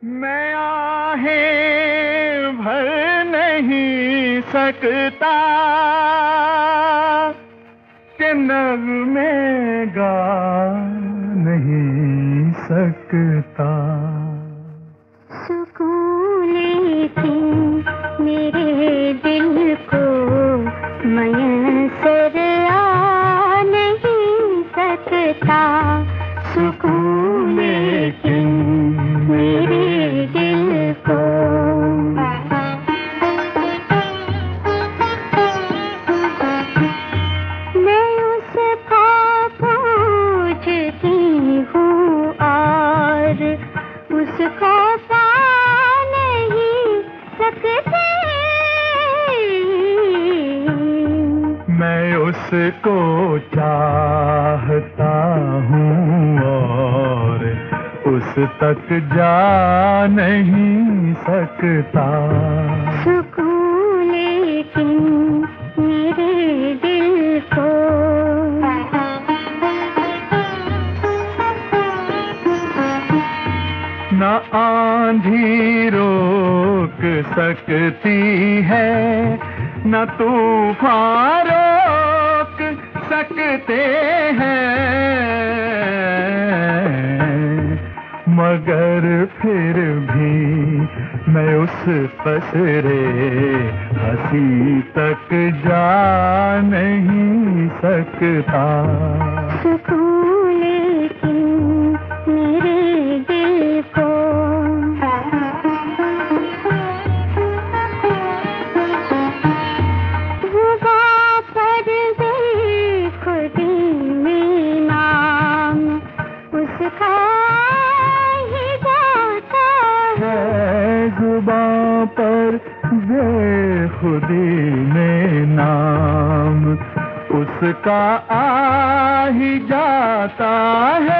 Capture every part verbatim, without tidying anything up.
मैं आहें भर नहीं सकता कि नग़्मे गा नहीं सकता। सुकून लेकिन मेरे दिल को मयसर आ नहीं सकता। सुकून लेकिन मेरे दिल को मैं उसको पूछती हूँ और उसको पा नहीं सकती। मैं उसको चाहता हूँ और उस तक जा नहीं सकता। सुकून लेकिन मेरे दिल को न आंधी रोक सकती है न तूफान रोक सकते हैं, मगर फिर भी मैं उस पसरे हंसी तक जा नहीं सकता। सुकून लेकिन मेरे दिल को जुबां पर बेखुदी में नाम उसका ही जाता है। जुबां पर बेखुदी में नाम उसका आ ही जाता है।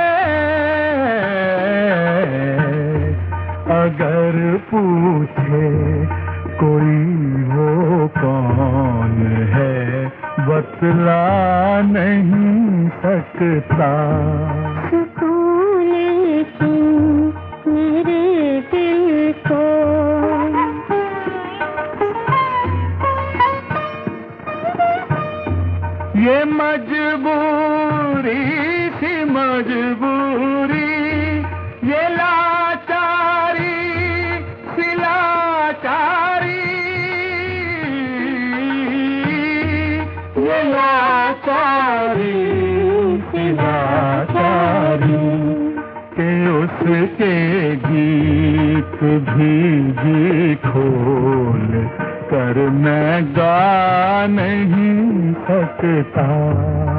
अगर पूछे कोई वो कौन है बतला नहीं सकता। सुकून लेकिन मेरे दिल को ये मजबूरी सी मजबूरी ये लाचारी सी लाचारी ये लाचारी सी लाचारी के उसके गीत भी खोल कर मैं गा नहीं सकता।